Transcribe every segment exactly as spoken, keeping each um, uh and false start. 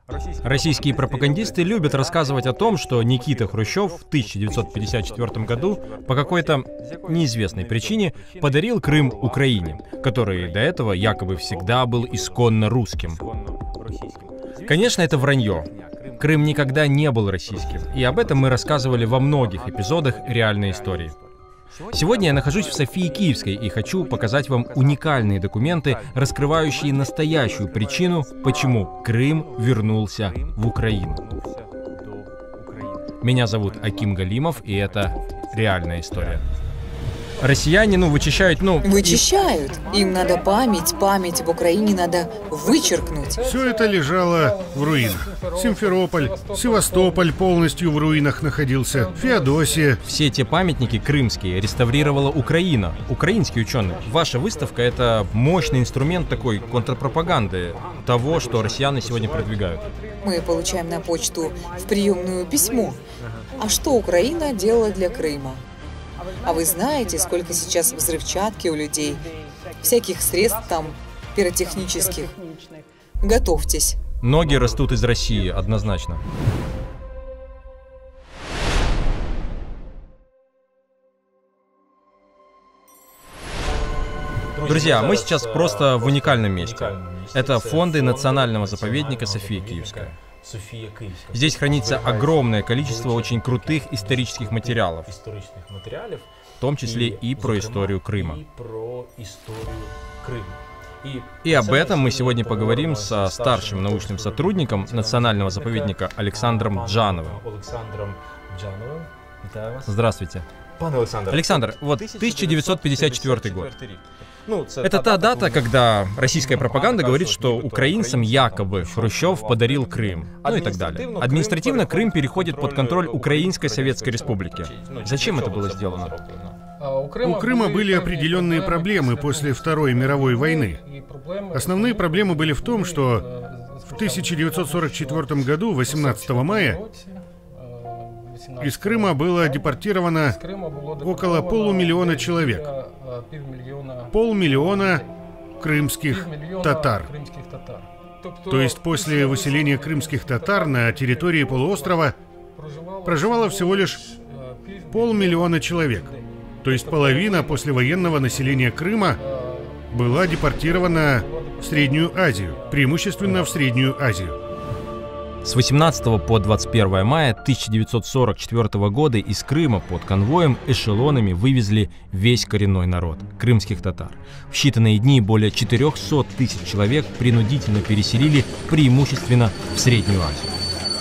Российские пропагандисты любят рассказывать о том, что Никита Хрущев в тысяча девятьсот пятьдесят четвёртом году по какой-то неизвестной причине подарил Крым Украине, который до этого якобы всегда был исконно русским. Конечно, это вранье. Крым никогда не был российским, и об этом мы рассказывали во многих эпизодах реальной истории. Сегодня я нахожусь в Софии Киевской и хочу показать вам уникальные документы, раскрывающие настоящую причину, почему Крым вернулся в Украину. Меня зовут Аким Галимов, и это реальная история. Россияне, ну, вычищают, ну... Вычищают. Им надо память, память об Украине надо вычеркнуть. Все это лежало в руинах. Симферополь, Севастополь полностью в руинах находился, Феодосия. Все те памятники крымские реставрировала Украина, украинские ученые. Ваша выставка — это мощный инструмент такой контрпропаганды того, что россияне сегодня продвигают. Мы получаем на почту в приемную письмо. А что Украина делала для Крыма? А вы знаете, сколько сейчас взрывчатки у людей, всяких средств там пиротехнических? Готовьтесь. Ноги растут из России, однозначно. Друзья, мы сейчас просто в уникальном месте. Это фонды национального заповедника София Киевская. Здесь хранится огромное количество очень крутых исторических материалов, в том числе и про историю Крыма. И об этом мы сегодня поговорим со старшим научным сотрудником национального заповедника Александром Джановым. Здравствуйте. Александр, вот тысяча девятьсот пятьдесят четвёртый год. Это та дата, когда российская пропаганда говорит, что украинцам якобы Хрущев подарил Крым, ну и так далее. Административно Крым переходит под контроль Украинской Советской Республики. Зачем это было сделано? У Крыма были определенные проблемы после Второй мировой войны. Основные проблемы были в том, что в тысяча девятьсот сорок четвёртом году, восемнадцатого мая, из Крыма было депортировано около полумиллиона человек. Полмиллиона крымских татар. То есть после выселения крымских татар на территории полуострова проживало всего лишь полмиллиона человек. То есть половина послевоенного населения Крыма была депортирована в Среднюю Азию, преимущественно в Среднюю Азию. С восемнадцатого по двадцать первое мая тысяча девятьсот сорок четвёртого года из Крыма под конвоем эшелонами вывезли весь коренной народ – крымских татар. В считанные дни более четырёхсот тысяч человек принудительно переселили преимущественно в Среднюю Азию.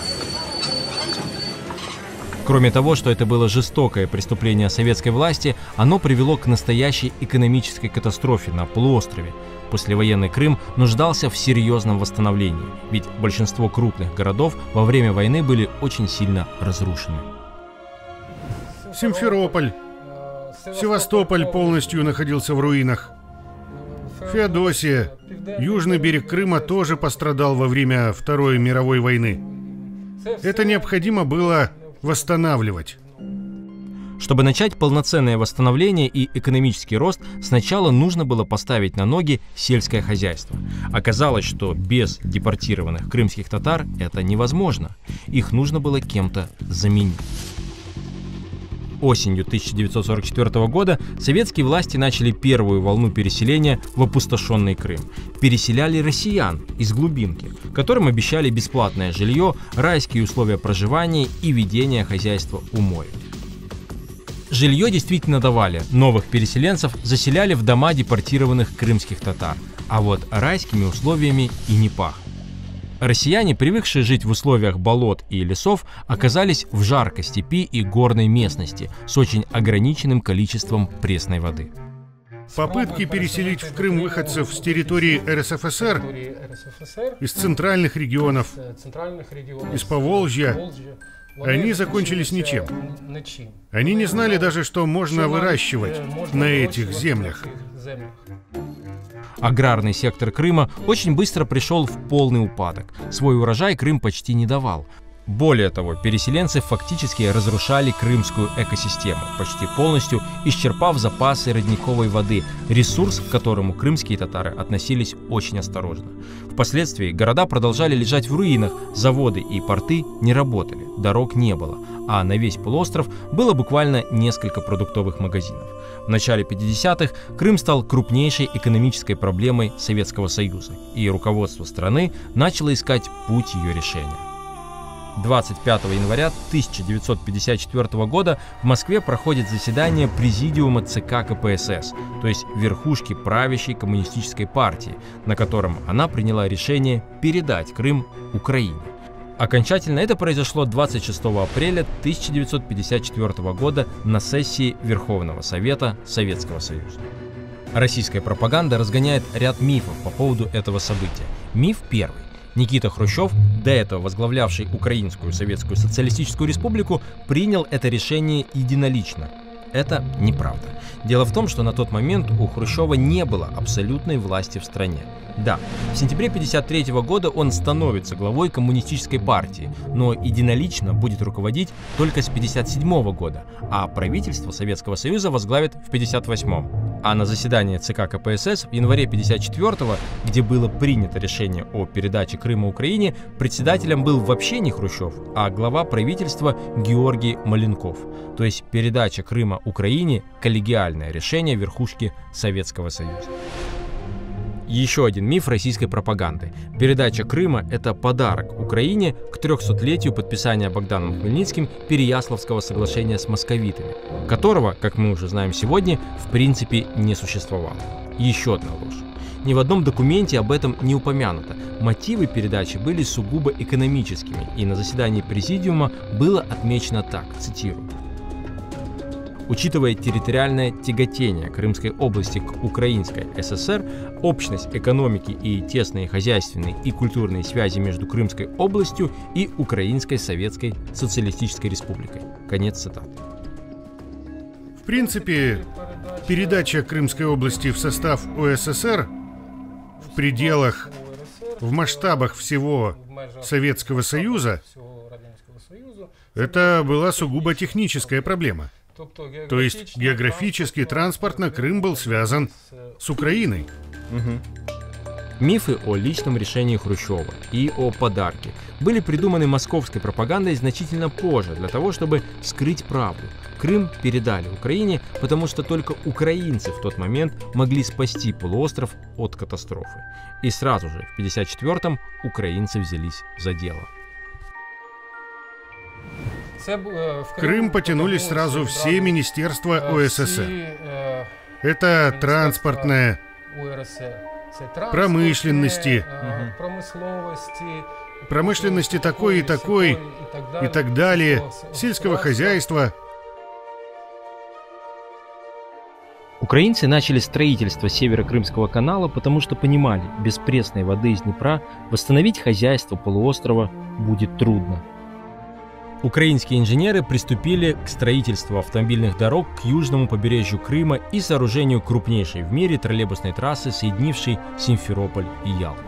Кроме того, что это было жестокое преступление советской власти, оно привело к настоящей экономической катастрофе на полуострове. Послевоенный Крым нуждался в серьезном восстановлении, ведь большинство крупных городов во время войны были очень сильно разрушены. Симферополь, Севастополь полностью находился в руинах. Феодосия, южный берег Крыма тоже пострадал во время Второй мировой войны. Это необходимо было восстанавливать. Чтобы начать полноценное восстановление и экономический рост, сначала нужно было поставить на ноги сельское хозяйство. Оказалось, что без депортированных крымских татар это невозможно. Их нужно было кем-то заменить. Осенью тысяча девятьсот сорок четвёртого года советские власти начали первую волну переселения в опустошенный Крым. Переселяли россиян из глубинки, которым обещали бесплатное жилье, райские условия проживания и ведения хозяйства у моря. Жилье действительно давали, новых переселенцев заселяли в дома депортированных крымских татар, а вот райскими условиями и не пахло. Россияне, привыкшие жить в условиях болот и лесов, оказались в жаркой степи и горной местности с очень ограниченным количеством пресной воды. Попытки переселить в Крым выходцев с территории эр эс эф эс эр, из центральных регионов, из Поволжья, они закончились ничем. Они не знали даже, что можно выращивать на этих землях. Аграрный сектор Крыма очень быстро пришел в полный упадок. Свой урожай Крым почти не давал. Более того, переселенцы фактически разрушали крымскую экосистему, почти полностью исчерпав запасы родниковой воды, ресурс, к которому крымские татары относились очень осторожно. Впоследствии города продолжали лежать в руинах, заводы и порты не работали, дорог не было, а на весь полуостров было буквально несколько продуктовых магазинов. В начале пятидесятых Крым стал крупнейшей экономической проблемой Советского Союза, и руководство страны начало искать путь ее решения. двадцать пятого января тысяча девятьсот пятьдесят четвёртого года в Москве проходит заседание Президиума ЦК КПСС, то есть верхушки правящей коммунистической партии, на котором она приняла решение передать Крым Украине. Окончательно это произошло двадцать шестого апреля тысяча девятьсот пятьдесят четвёртого года на сессии Верховного Совета Советского Союза. Российская пропаганда разгоняет ряд мифов по поводу этого события. Миф первый. Никита Хрущев, до этого возглавлявший Украинскую Советскую Социалистическую Республику, принял это решение единолично. Это неправда. Дело в том, что на тот момент у Хрущева не было абсолютной власти в стране. Да, в сентябре тысяча девятьсот пятьдесят третьего года он становится главой коммунистической партии, но единолично будет руководить только с тысяча девятьсот пятьдесят седьмого года, а правительство Советского Союза возглавит в тысяча девятьсот пятьдесят восьмом. А на заседании ЦК КПСС в январе тысяча девятьсот пятьдесят четвёртого, где было принято решение о передаче Крыма Украине, председателем был вообще не Хрущев, а глава правительства Георгий Маленков. То есть передача Крыма Украине – коллегиальное решение верхушки Советского Союза. Еще один миф российской пропаганды. Передача Крыма – это подарок Украине к трехсотлетию подписания Богданом Хмельницким Переяславского соглашения с московитами, которого, как мы уже знаем сегодня, в принципе не существовало. Еще одна ложь. Ни в одном документе об этом не упомянуто. Мотивы передачи были сугубо экономическими, и на заседании Президиума было отмечено так, цитирую: «Учитывая территориальное тяготение Крымской области к Украинской ССР, общность экономики и тесные хозяйственные и культурные связи между Крымской областью и Украинской Советской Социалистической Республикой». Конец цитаты. В принципе, передача Крымской области в состав УССР в пределах, в масштабах всего Советского Союза – это была сугубо техническая проблема. То есть географически, транспортно Крым был связан с Украиной. Угу. Мифы о личном решении Хрущева и о подарке были придуманы московской пропагандой значительно позже, для того, чтобы скрыть правду. Крым передали Украине, потому что только украинцы в тот момент могли спасти полуостров от катастрофы. И сразу же, в тысяча девятьсот пятьдесят четвёртом, украинцы взялись за дело. В Крым потянулись сразу все министерства УССР. Это транспортное, промышленности, промышленности такой и такой, и так далее, сельского хозяйства. Украинцы начали строительство Северо-Крымского канала, потому что понимали, без пресной воды из Днепра восстановить хозяйство полуострова будет трудно. Украинские инженеры приступили к строительству автомобильных дорог к южному побережью Крыма и сооружению крупнейшей в мире троллейбусной трассы, соединившей Симферополь и Ялту.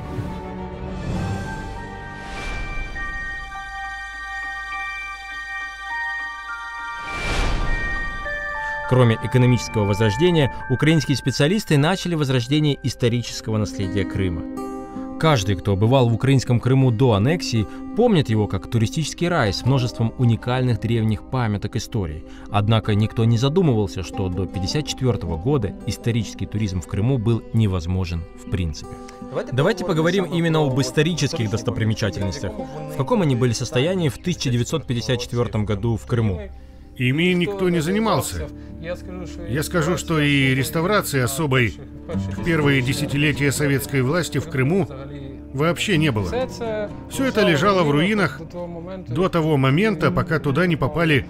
Кроме экономического возрождения, украинские специалисты начали возрождение исторического наследия Крыма. Каждый, кто бывал в украинском Крыму до аннексии, помнит его как туристический рай с множеством уникальных древних памяток истории. Однако никто не задумывался, что до тысяча девятьсот пятьдесят четвёртого года исторический туризм в Крыму был невозможен в принципе. Давайте, Давайте поговорим именно об исторических достопримечательностях. В каком они были состоянии в тысяча девятьсот пятьдесят четвёртом году в Крыму? Ими никто не занимался. Я скажу, что и реставрации особой в первые десятилетия советской власти в Крыму вообще не было. Все это лежало в руинах до того момента, пока туда не попали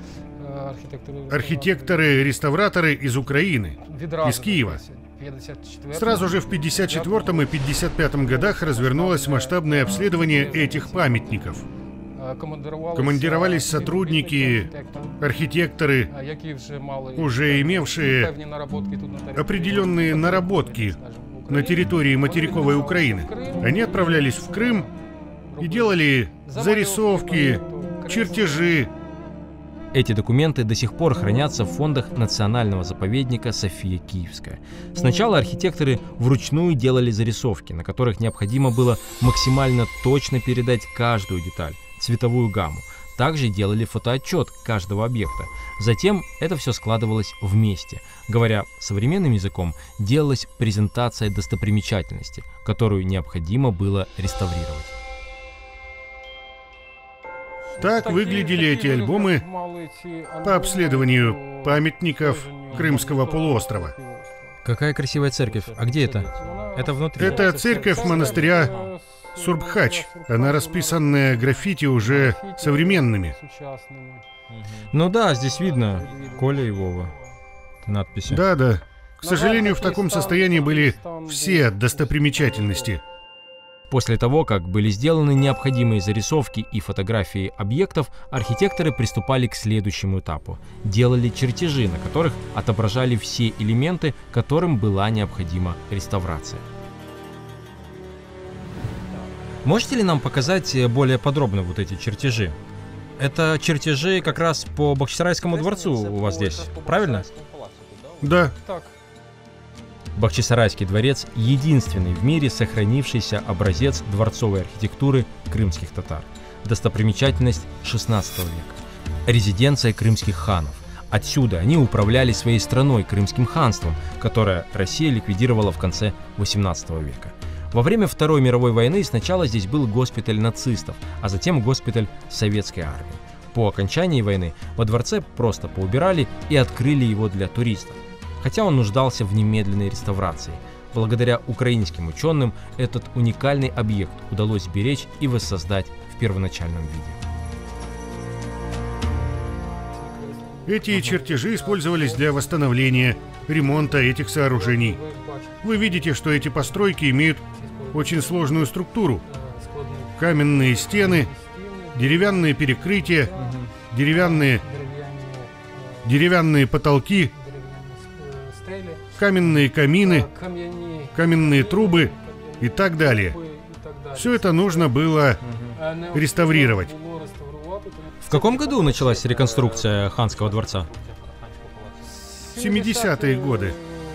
архитекторы-реставраторы из Украины, из Киева. Сразу же в пятьдесят четвёртом и пятьдесят пятом годах развернулось масштабное обследование этих памятников. Командировались сотрудники, архитекторы, уже имевшие определенные наработки на территории материковой Украины. Они отправлялись в Крым и делали зарисовки, чертежи. Эти документы до сих пор хранятся в фондах национального заповедника София Киевская. Сначала архитекторы вручную делали зарисовки, на которых необходимо было максимально точно передать каждую деталь, цветовую гамму. Также делали фотоотчет каждого объекта. Затем это все складывалось вместе. Говоря современным языком, делалась презентация достопримечательности, которую необходимо было реставрировать. Так выглядели эти альбомы по обследованию памятников Крымского полуострова. Какая красивая церковь. А где это? Это внутри? Это церковь монастыря Сурбхач. Она расписанная граффити уже современными. Ну да, здесь видно Коля и Вова. Надписи. Да, да. К сожалению, в таком состоянии были все достопримечательности. После того, как были сделаны необходимые зарисовки и фотографии объектов, архитекторы приступали к следующему этапу. Делали чертежи, на которых отображали все элементы, которым была необходима реставрация. Можете ли нам показать более подробно вот эти чертежи? Это чертежи как раз по Бахчисарайскому дворцу у вас здесь, правильно? Да. Бахчисарайский дворец – единственный в мире сохранившийся образец дворцовой архитектуры крымских татар. Достопримечательность шестнадцатого века. Резиденция крымских ханов. Отсюда они управляли своей страной, Крымским ханством, которое Россия ликвидировала в конце восемнадцатого века. Во время Второй мировой войны сначала здесь был госпиталь нацистов, а затем госпиталь советской армии. По окончании войны во дворце просто поубирали и открыли его для туристов, хотя он нуждался в немедленной реставрации. Благодаря украинским ученым этот уникальный объект удалось сберечь и воссоздать в первоначальном виде. Эти чертежи использовались для восстановления, ремонта этих сооружений. Вы видите, что эти постройки имеют очень сложную структуру. Каменные стены, деревянные перекрытия, деревянные, деревянные потолки, каменные камины, каменные трубы и так далее. Все это нужно было реставрировать. В каком году началась реконструкция ханского дворца? семидесятые годы.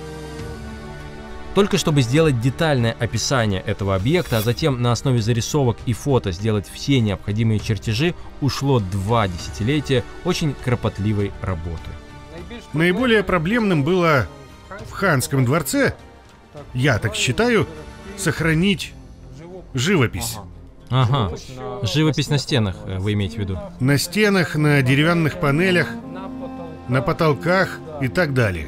Только чтобы сделать детальное описание этого объекта, а затем на основе зарисовок и фото сделать все необходимые чертежи, ушло два десятилетия очень кропотливой работы. Наиболее проблемным было в ханском дворце, я так считаю, сохранить живопись. Ага, живопись на стенах, вы имеете в виду? На стенах, на деревянных панелях, на потолках и так далее.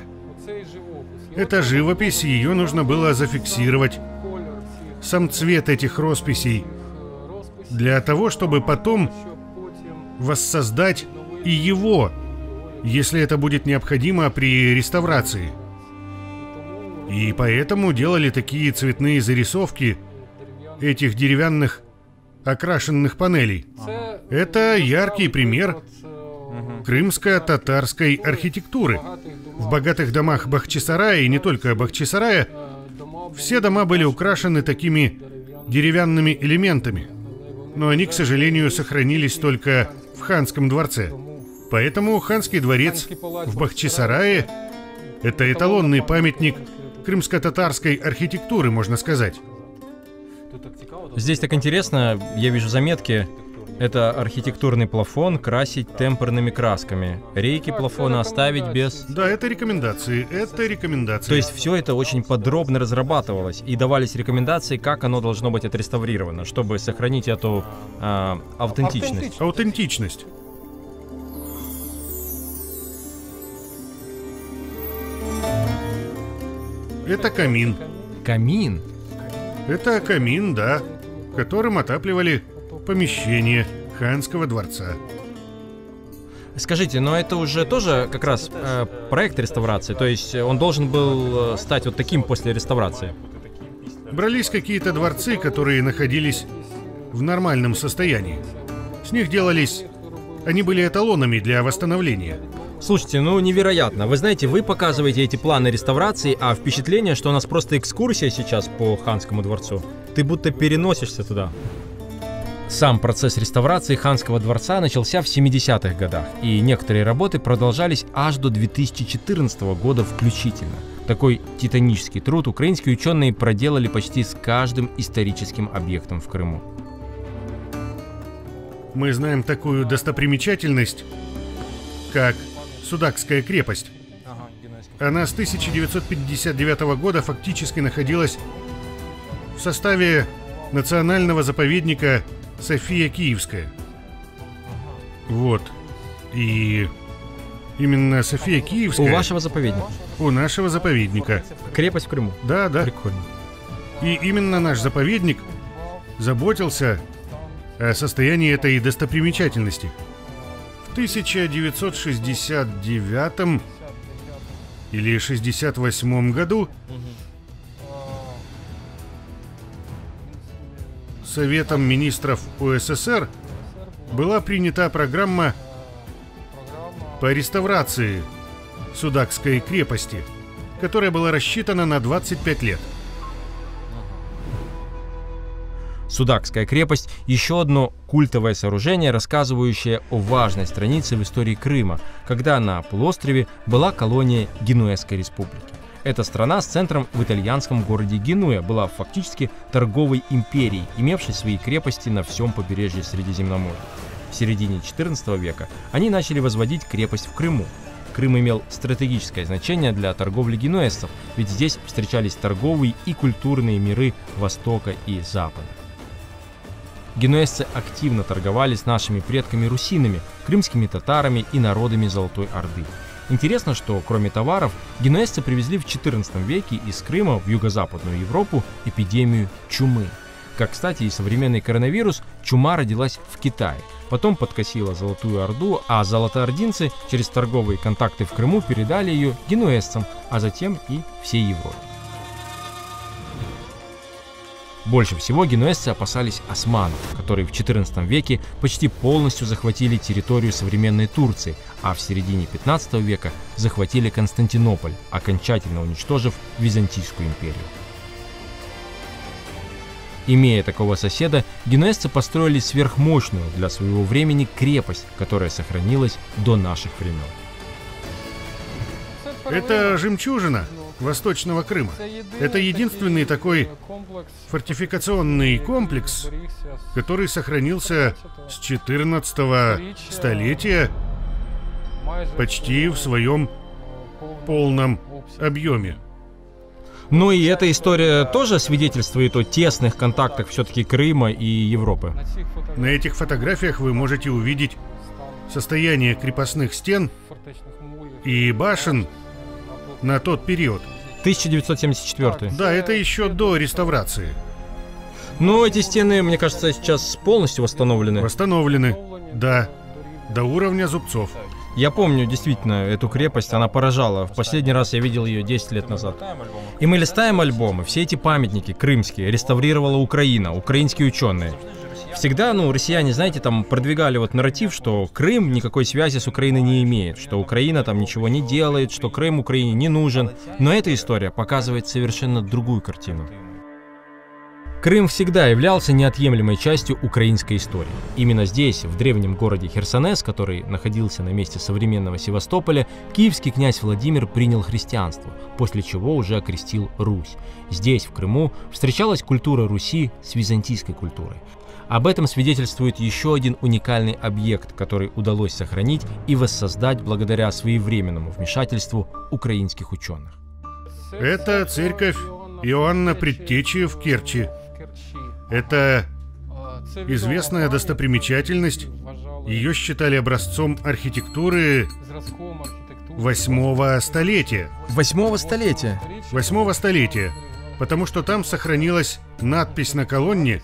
Эта живопись, ее нужно было зафиксировать. Сам цвет этих росписей. Для того, чтобы потом воссоздать и его, если это будет необходимо при реставрации. И поэтому делали такие цветные зарисовки этих деревянных окрашенных панелей. Это яркий пример крымско-татарской архитектуры. В богатых домах Бахчисарая, и не только Бахчисарая, все дома были украшены такими деревянными элементами. Но они, к сожалению, сохранились только в ханском дворце. Поэтому ханский дворец в Бахчисарае – это эталонный памятник крымско-татарской архитектуры, можно сказать. Здесь так интересно, я вижу заметки. Это архитектурный плафон красить темперными красками. Рейки плафона оставить без... Да, это рекомендации, это рекомендации. То есть все это очень подробно разрабатывалось и давались рекомендации, как оно должно быть отреставрировано, чтобы сохранить эту э, аутентичность. Аутентичность. Это камин. Камин? Это камин, да, которым отапливали помещение ханского дворца. Скажите, но это уже тоже как раз э, проект реставрации, то есть он должен был стать вот таким после реставрации? Брались какие-то дворцы, которые находились в нормальном состоянии. С них делались... Они были эталонами для восстановления. Слушайте, ну невероятно. Вы знаете, вы показываете эти планы реставрации, а впечатление, что у нас просто экскурсия сейчас по ханскому дворцу. Ты будто переносишься туда. Сам процесс реставрации ханского дворца начался в семидесятых годах, и некоторые работы продолжались аж до две тысячи четырнадцатого года включительно. Такой титанический труд украинские ученые проделали почти с каждым историческим объектом в Крыму. Мы знаем такую достопримечательность, как Судакская крепость. Она с тысяча девятьсот пятьдесят девятого года фактически находилась в составе национального заповедника София Киевская. Вот. И именно София Киевская... У вашего заповедника? У нашего заповедника. Крепость в Крыму? Да, да. Прикольно. И именно наш заповедник заботился о состоянии этой достопримечательности. В тысяча девятьсот шестьдесят девятом или шестьдесят восьмом году Советом министров УССР была принята программа по реставрации Судакской крепости, которая была рассчитана на двадцать пять лет. Судакская крепость – еще одно культовое сооружение, рассказывающее о важной странице в истории Крыма, когда на полуострове была колония Генуэзской республики. Эта страна с центром в итальянском городе Генуя была фактически торговой империей, имевшей свои крепости на всем побережье Средиземноморья. В середине четырнадцатого века они начали возводить крепость в Крыму. Крым имел стратегическое значение для торговли генуэзцев, ведь здесь встречались торговые и культурные миры Востока и Запада. Генуэзцы активно торговали с нашими предками-русинами, крымскими татарами и народами Золотой Орды. Интересно, что кроме товаров, генуэзцы привезли в четырнадцатом веке из Крыма в юго-западную Европу эпидемию чумы. Как, кстати, и современный коронавирус, чума родилась в Китае, потом подкосила Золотую Орду, а золотоординцы через торговые контакты в Крыму передали ее генуэзцам, а затем и всей Европе. Больше всего генуэзцы опасались османов, которые в четырнадцатом веке почти полностью захватили территорию современной Турции, а в середине пятнадцатого века захватили Константинополь, окончательно уничтожив Византийскую империю. Имея такого соседа, генуэзцы построили сверхмощную для своего времени крепость, которая сохранилась до наших времен. Это жемчужина Восточного Крыма. Это единственный такой фортификационный комплекс, который сохранился с четырнадцатого столетия почти в своем полном объеме. Ну и эта история тоже свидетельствует о тесных контактах все-таки Крыма и Европы. На этих фотографиях вы можете увидеть состояние крепостных стен и башен на тот период. тысяча девятьсот семьдесят четвёртый. Да, это еще до реставрации. Ну, эти стены, мне кажется, сейчас полностью восстановлены. Восстановлены, да, до уровня зубцов. Я помню, действительно, эту крепость, она поражала. В последний раз я видел ее десять лет назад. И мы листаем альбомы, все эти памятники крымские реставрировала Украина, украинские ученые. Всегда, ну, россияне, знаете, там продвигали вот нарратив, что Крым никакой связи с Украиной не имеет, что Украина там ничего не делает, что Крым Украине не нужен. Но эта история показывает совершенно другую картину. Крым всегда являлся неотъемлемой частью украинской истории. Именно здесь, в древнем городе Херсонес, который находился на месте современного Севастополя, киевский князь Владимир принял христианство, после чего уже окрестил Русь. Здесь, в Крыму, встречалась культура Руси с византийской культурой. Об этом свидетельствует еще один уникальный объект, который удалось сохранить и воссоздать благодаря своевременному вмешательству украинских ученых. Это церковь Иоанна Предтечи в Керчи. Это известная достопримечательность. Ее считали образцом архитектуры восьмого столетия. Восьмого столетия? Восьмого столетия. Потому что там сохранилась надпись на колонне,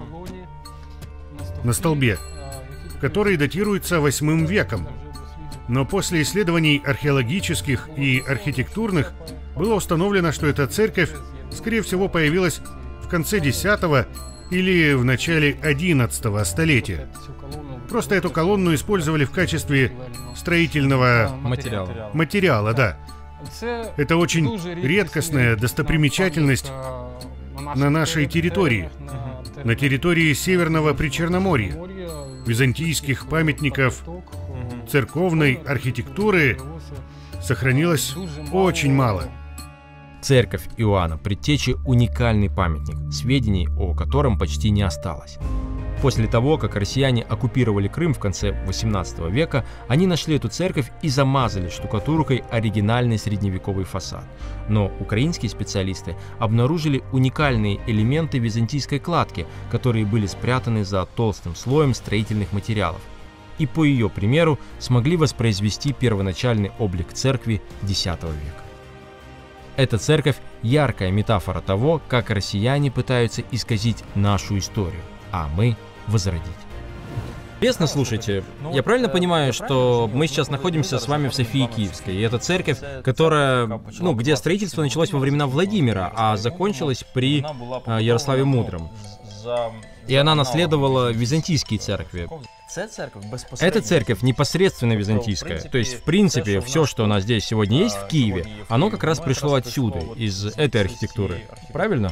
на столбе, который датируется восьмым веком. Но после исследований археологических и архитектурных было установлено, что эта церковь, скорее всего, появилась в конце десятого или в начале одиннадцатого столетия. Просто эту колонну использовали в качестве строительного материала. материала, да. Это очень редкостная достопримечательность на нашей территории. на территории Северного Причерноморья. Византийских памятников церковной архитектуры сохранилось очень мало. Церковь Иоанна Предтечи – уникальный памятник, сведений о котором почти не осталось. После того, как россияне оккупировали Крым в конце восемнадцатого века, они нашли эту церковь и замазали штукатуркой оригинальный средневековый фасад. Но украинские специалисты обнаружили уникальные элементы византийской кладки, которые были спрятаны за толстым слоем строительных материалов. И по ее примеру смогли воспроизвести первоначальный облик церкви X века. Эта церковь – яркая метафора того, как россияне пытаются исказить нашу историю, а мы – возродить. Интересно, слушайте, я правильно понимаю, что мы сейчас находимся с вами в Софии Киевской, и это церковь, которая, ну, где строительство началось во времена Владимира, а закончилось при э, Ярославе Мудром. И она наследовала византийские церкви. Эта церковь непосредственно византийская. То есть, в принципе, все, что у нас здесь сегодня есть в Киеве, оно как раз пришло отсюда, из этой архитектуры. Правильно?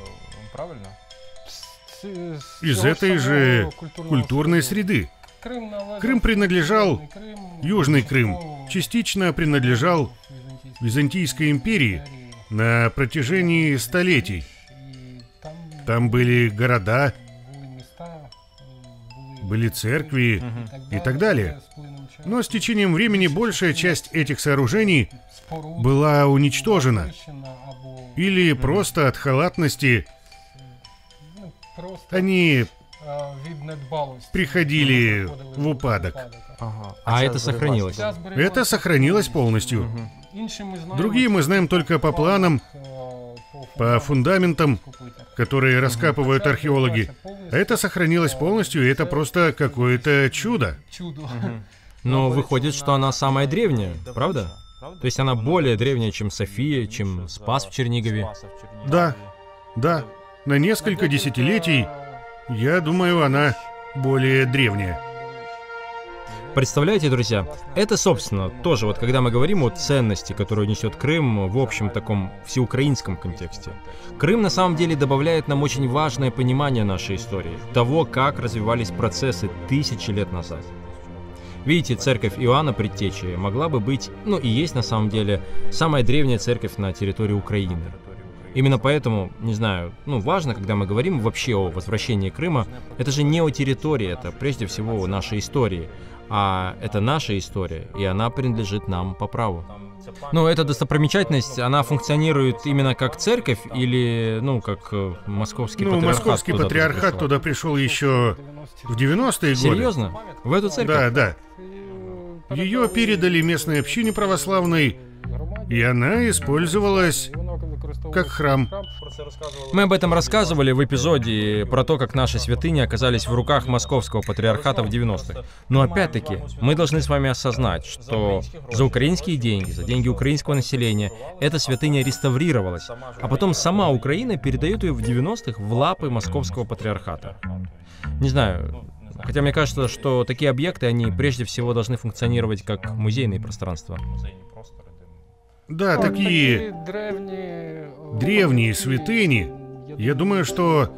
Из этой же культурной среды. Крым принадлежал, Южный Крым, частично принадлежал Византийской империи на протяжении столетий. Там были города, были церкви и так далее. Но с течением времени большая часть этих сооружений была уничтожена. Или просто от халатности они приходили в упадок. Ага. А это сохранилось? Это сохранилось полностью. Другие мы знаем только по планам, по фундаментам, которые раскапывают археологи. А это сохранилось полностью, и это просто какое-то чудо. Но выходит, что она самая древняя, правда? То есть она более древняя, чем София, чем Спас в Чернигове? Да, да. На несколько десятилетий, я думаю, она более древняя. Представляете, друзья, это, собственно, тоже вот когда мы говорим о ценности, которую несет Крым в общем таком всеукраинском контексте. Крым на самом деле добавляет нам очень важное понимание нашей истории, того, как развивались процессы тысячи лет назад. Видите, церковь Иоанна Предтечи могла бы быть, ну и есть на самом деле, самая древняя церковь на территории Украины. Именно поэтому, не знаю, ну важно, когда мы говорим вообще о возвращении Крыма, это же не о территории, это прежде всего о нашей истории. А это наша история, и она принадлежит нам по праву. Но эта достопримечательность, она функционирует именно как церковь или, ну, как московский ну, патриархат? Московский туда патриархат туда пришел еще в девяностые годы. Серьезно? В эту церковь? Да, да. Ее передали местной общине православной, и она использовалась как храм. Мы об этом рассказывали в эпизоде про то, как наши святыни оказались в руках московского патриархата в девяностых. Но опять-таки, мы должны с вами осознать, что за украинские деньги, за деньги украинского населения, эта святыня реставрировалась, а потом сама Украина передает ее в девяностых в лапы московского патриархата. Не знаю, хотя мне кажется, что такие объекты, они прежде всего должны функционировать как музейные пространства. Да, такие древние святыни, я думаю, что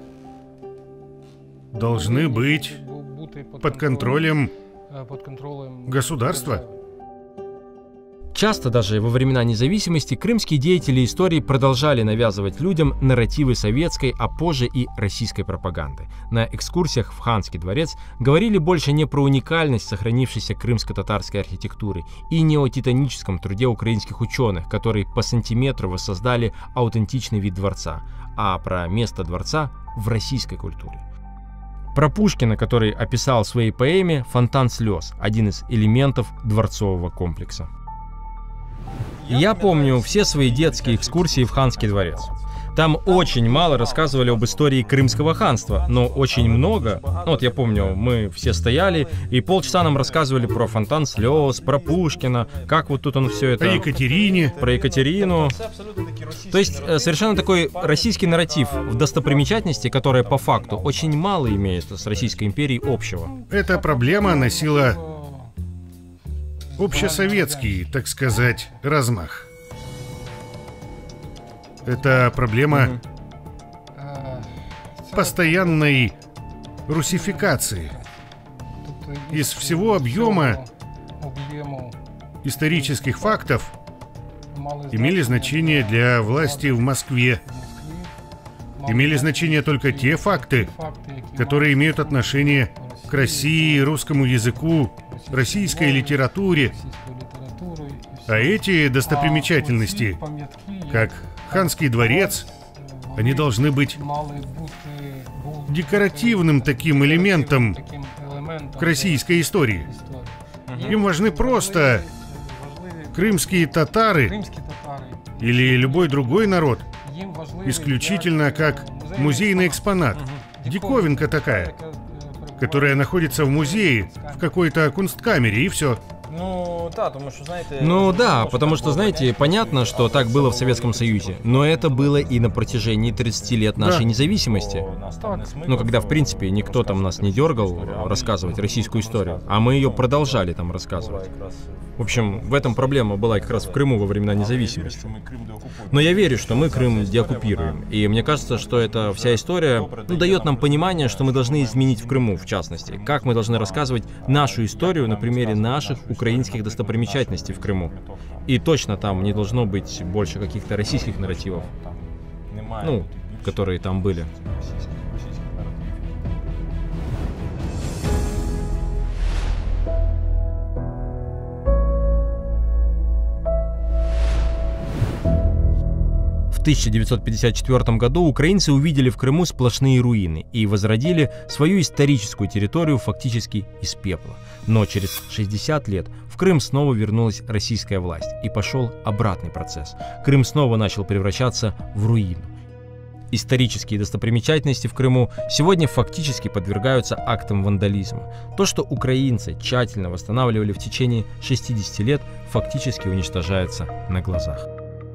должны быть под контролем государства. Часто даже во времена независимости крымские деятели истории продолжали навязывать людям нарративы советской, а позже и российской пропаганды. На экскурсиях в Ханский дворец говорили больше не про уникальность сохранившейся крымско-татарской архитектуры и не о титаническом труде украинских ученых, которые по сантиметру воссоздали аутентичный вид дворца, а про место дворца в российской культуре. Про Пушкина, который описал в своей поэме «Фонтан слез», один из элементов дворцового комплекса. Я помню все свои детские экскурсии в Ханский дворец. Там очень мало рассказывали об истории Крымского ханства, но очень много. Ну, вот я помню, мы все стояли и полчаса нам рассказывали про фонтан слез, про Пушкина, как вот тут он все это... Про Екатерине. Про Екатерину. То есть совершенно такой российский нарратив в достопримечательности, которая по факту очень мало имеет с Российской империей общего. Эта проблема носила общесоветский, так сказать, размах. Эта проблема постоянной русификации. Из всего объема исторических фактов имели значение для власти в Москве. Имели значение только те факты, которые имеют отношение к России, русскому языку, российской литературе. А эти достопримечательности, как Ханский дворец, они должны быть декоративным таким элементом к российской истории. Им важны просто крымские татары или любой другой народ исключительно как музейный экспонат. Диковинка такая, которая находится в музее, в какой-то кунсткамере, и все. Ну да, потому что, знаете... Ну да, потому что, знаете, понятно, что так было в Советском Союзе, но это было и на протяжении тридцати лет нашей да. независимости. Ну, когда, в принципе, никто там нас не дергал рассказывать российскую историю, а мы ее продолжали там рассказывать. В общем, в этом проблема была как раз в Крыму во времена независимости. Но я верю, что мы Крым деоккупируем. И мне кажется, что эта вся история ну, дает нам понимание, что мы должны изменить в Крыму, в частности. Как мы должны рассказывать нашу историю на примере наших украинских достопримечательностей в Крыму. И точно там не должно быть больше каких-то российских нарративов, ну, которые там были. В тысяча девятьсот пятьдесят четвёртом году украинцы увидели в Крыму сплошные руины и возродили свою историческую территорию фактически из пепла. Но через шестьдесят лет в Крым снова вернулась российская власть и пошел обратный процесс. Крым снова начал превращаться в руину. Исторические достопримечательности в Крыму сегодня фактически подвергаются актам вандализма. То, что украинцы тщательно восстанавливали в течение шестидесяти лет, фактически уничтожается на глазах.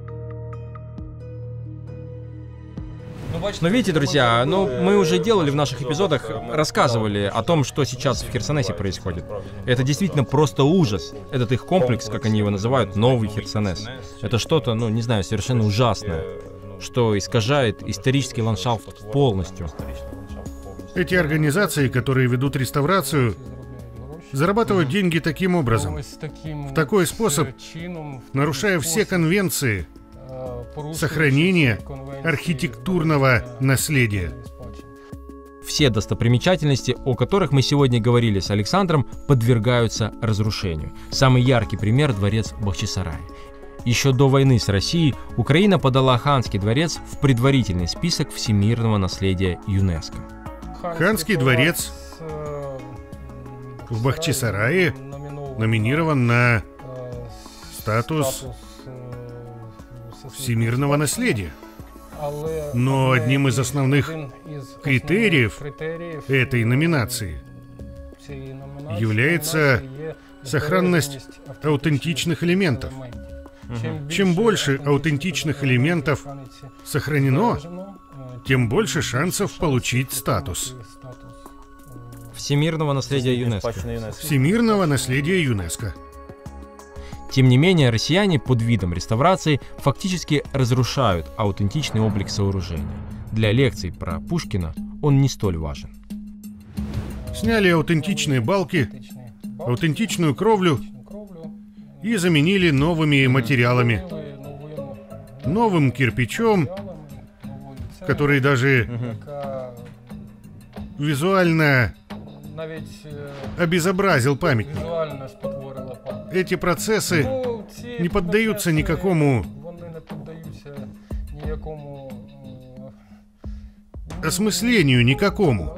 Но видите, друзья, ну, мы уже делали в наших эпизодах, рассказывали о том, что сейчас в Херсонесе происходит. Это действительно просто ужас. Этот их комплекс, как они его называют, новый Херсонес. Это что-то, ну, не знаю, совершенно ужасное, что искажает исторический ландшафт полностью. Эти организации, которые ведут реставрацию, зарабатывают деньги таким образом, в такой способ, нарушая все конвенции сохранения архитектурного наследия. Все достопримечательности, о которых мы сегодня говорили с Александром, подвергаются разрушению. Самый яркий пример – дворец Бахчисарая. Еще до войны с Россией Украина подала Ханский дворец в предварительный список всемирного наследия ЮНЕСКО. Ханский дворец в Бахчисарае номинирован на статус всемирного наследия. Но одним из основных критериев этой номинации является сохранность аутентичных элементов. Чем больше аутентичных элементов сохранено, тем больше шансов получить статус всемирного наследия ЮНЕСКО. Всемирного наследия ЮНЕСКО. Тем не менее, россияне под видом реставрации фактически разрушают аутентичный облик сооружения. Для лекций про Пушкина он не столь важен. Сняли аутентичные балки, аутентичную кровлю и заменили новыми материалами. Новым кирпичом, который даже визуально обезобразил памятник. Эти процессы не поддаются никакому осмыслению, никакому.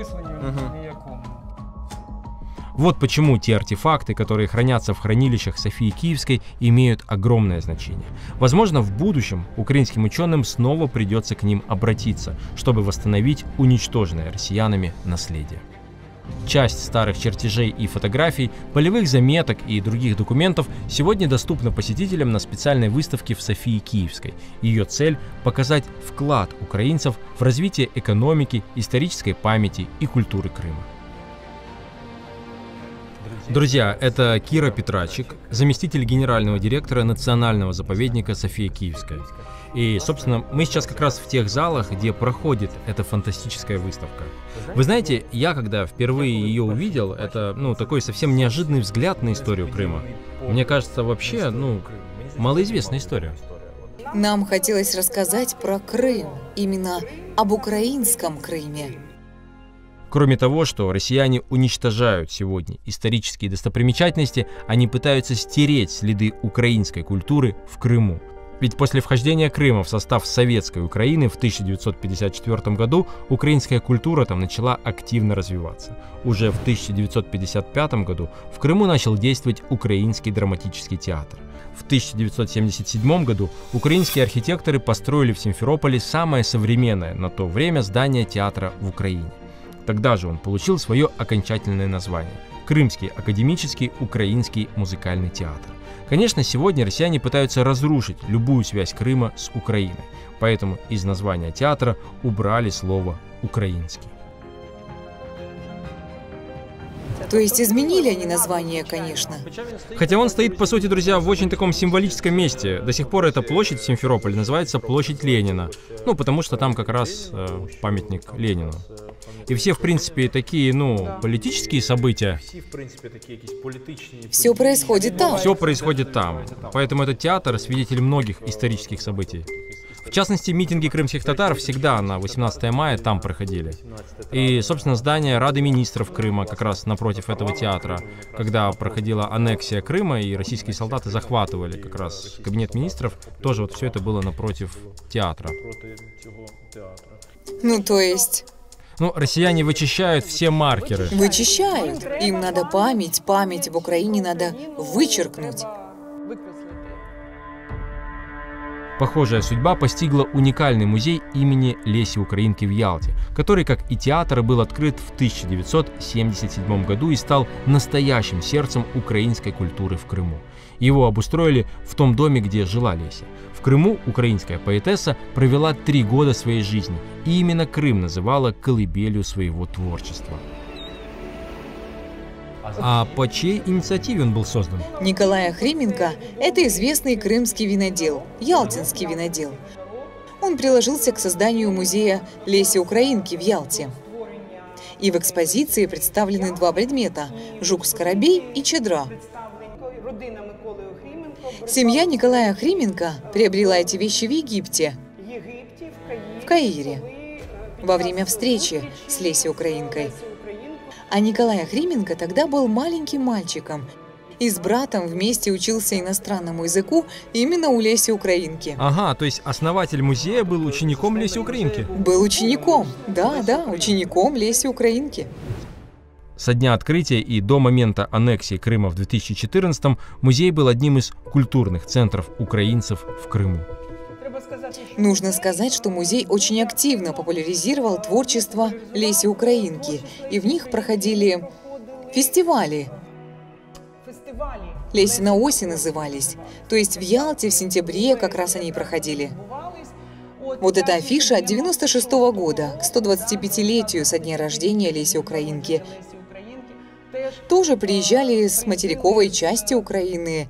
Вот почему те артефакты, которые хранятся в хранилищах Софии Киевской, имеют огромное значение. Возможно, в будущем украинским ученым снова придется к ним обратиться, чтобы восстановить уничтоженное россиянами наследие. Часть старых чертежей и фотографий, полевых заметок и других документов сегодня доступна посетителям на специальной выставке в Софии Киевской. Ее цель – показать вклад украинцев в развитие экономики, исторической памяти и культуры Крыма. Друзья, это Кира Петрачик, заместитель генерального директора национального заповедника София Киевская. И, собственно, мы сейчас как раз в тех залах, где проходит эта фантастическая выставка. Вы знаете, я когда впервые ее увидел, это, ну, такой совсем неожиданный взгляд на историю Крыма. Мне кажется, вообще, ну, малоизвестная история. Нам хотелось рассказать про Крым, именно об украинском Крыме. Кроме того, что россияне уничтожают сегодня исторические достопримечательности, они пытаются стереть следы украинской культуры в Крыму. Ведь после вхождения Крыма в состав советской Украины в тысяча девятьсот пятьдесят четвёртом году украинская культура там начала активно развиваться. Уже в тысяча девятьсот пятьдесят пятом году в Крыму начал действовать Украинский драматический театр. В тысяча девятьсот семьдесят седьмом году украинские архитекторы построили в Симферополе самое современное на то время здание театра в Украине. Тогда же он получил свое окончательное название – Крымский академический украинский музыкальный театр. Конечно, сегодня россияне пытаются разрушить любую связь Крыма с Украиной, поэтому из названия театра убрали слово «украинский». То есть изменили они название, конечно. Хотя он стоит, по сути, друзья, в очень таком символическом месте. До сих пор эта площадь в Симферополе называется площадь Ленина. Ну, потому что там как раз э, памятник Ленину. И все, в принципе, такие, ну, политические события. Все происходит там. Все происходит там. Поэтому этот театр свидетель многих исторических событий. В частности, митинги крымских татар всегда на восемнадцатое мая там проходили. И, собственно, здание Рады министров Крыма как раз напротив этого театра, когда проходила аннексия Крыма и российские солдаты захватывали как раз кабинет министров, тоже вот все это было напротив театра. Ну, то есть... Ну, россияне вычищают все маркеры. Вычищают. Им надо память, память об Украине надо вычеркнуть. Похожая судьба постигла уникальный музей имени Леси Украинки в Ялте, который, как и театр, был открыт в тысяча девятьсот семьдесят седьмом году и стал настоящим сердцем украинской культуры в Крыму. Его обустроили в том доме, где жила Леся. В Крыму украинская поэтесса провела три года своей жизни, и именно Крым называла колыбелью своего творчества. А по чьей инициативе он был создан? Николай Охрименко – это известный крымский винодел, ялтинский винодел. Он приложился к созданию музея Леси Украинки в Ялте. И в экспозиции представлены два предмета – жук-скоробей и чадра. Семья Николая Охрименко приобрела эти вещи в Египте, в Каире, во время встречи с Лесей Украинкой. А Николай Охрименко тогда был маленьким мальчиком и с братом вместе учился иностранному языку именно у Леси Украинки. Ага, то есть основатель музея был учеником Леси Украинки? Был учеником, да, да, учеником Леси Украинки. Со дня открытия и до момента аннексии Крыма в две тысячи четырнадцатом музей был одним из культурных центров украинцев в Крыму. Нужно сказать, что музей очень активно популяризировал творчество Леси Украинки, и в них проходили фестивали. Лесина осень назывались. То есть в Ялте в сентябре как раз они и проходили. Вот эта афиша от девяносто шестого года, к сто двадцатипятилетию со дня рождения Леси Украинки. Тоже приезжали с материковой части Украины.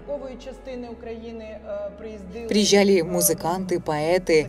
Приезжали музыканты, поэты.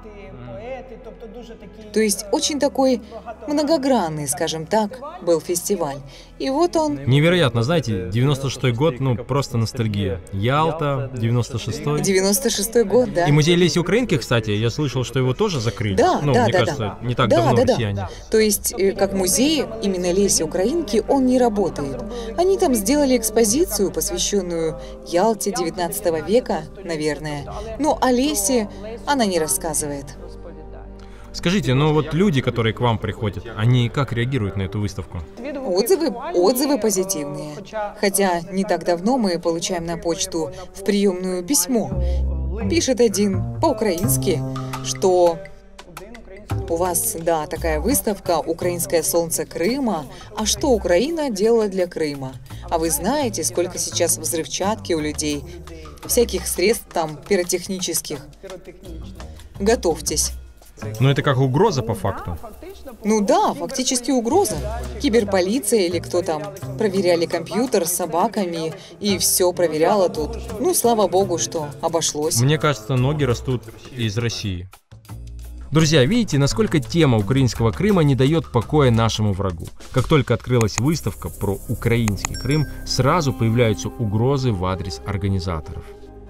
То есть очень такой многогранный, скажем так, был фестиваль. И вот он... Невероятно, знаете, девяносто шестой год, ну, просто ностальгия. Ялта, девяносто шестой. девяносто шестой год, да. И музей Леси Украинки, кстати, я слышал, что его тоже закрыли. Да, ну, да, мне да, кажется, да. не так да, давно да, россияне. Да. То есть, как музей именно Леси Украинки, он не работает. Они там сделали экспозицию, посвященную Ялте девятнадцатого века, наверное. Но о Лесе она не рассказывает. Скажите, ну вот люди, которые к вам приходят, они как реагируют на эту выставку? Отзывы, отзывы позитивные. Хотя не так давно мы получаем на почту в приемную письмо. Пишет один по-украински, что у вас, да, такая выставка «Украинское солнце Крыма». А что Украина делала для Крыма? А вы знаете, сколько сейчас взрывчатки у людей, всяких средств там пиротехнических? Готовьтесь. Но это как угроза по факту. Ну да, фактически угроза. Киберполиция или кто там проверяли компьютер с собаками и все проверяло тут. Ну, слава богу, что обошлось. Мне кажется, ноги растут из России. Друзья, видите, насколько тема украинского Крыма не дает покоя нашему врагу. Как только открылась выставка про украинский Крым, сразу появляются угрозы в адрес организаторов.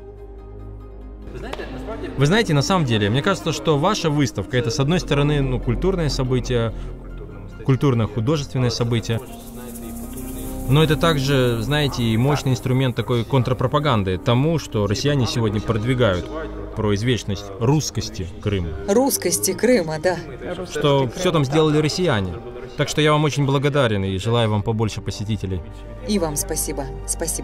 Вы знаете, на самом деле, мне кажется, что ваша выставка — это, с одной стороны, ну, культурное событие, культурно-художественное событие, но это также, знаете, и мощный инструмент такой контрпропаганды тому, что россияне сегодня продвигают про извечность русскости Крыма. Русскости Крыма, да. Что все там сделали россияне. Так что я вам очень благодарен и желаю вам побольше посетителей. И вам спасибо. Спасибо.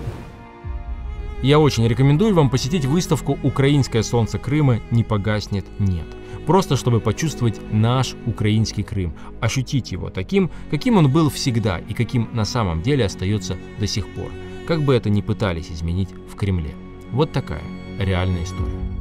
Я очень рекомендую вам посетить выставку «Украинское солнце Крыма не погаснет, нет». Просто чтобы почувствовать наш украинский Крым, ощутить его таким, каким он был всегда и каким на самом деле остается до сих пор, как бы это ни пытались изменить в Кремле. Вот такая реальная история.